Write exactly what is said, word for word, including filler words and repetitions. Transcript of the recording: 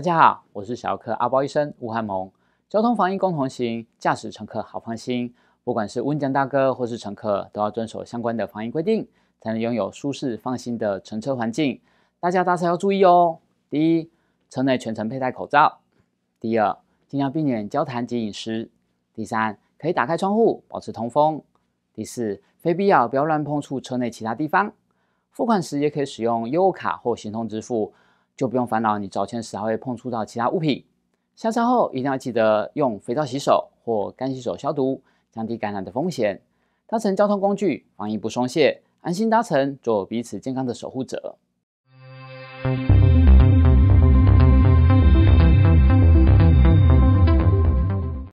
大家好，我是小儿科阿包医生吴汉蒙。交通防疫共同行，驾驶乘客好放心。不管是温江大哥或是乘客，都要遵守相关的防疫规定，才能拥有舒适放心的乘车环境。大家搭车要注意哦。第一，车内全程佩戴口罩。第二，尽量避免交谈及饮食。第三，可以打开窗户，保持通风。第四，非必要不要乱碰触车内其他地方。付款时也可以使用悠游卡或行动支付，就不用烦恼你找钱时还会碰触到其他物品。下车后一定要记得用肥皂洗手或干洗手消毒，降低感染的风险。搭乘交通工具，防疫不松懈，安心搭乘，做彼此健康的守护者。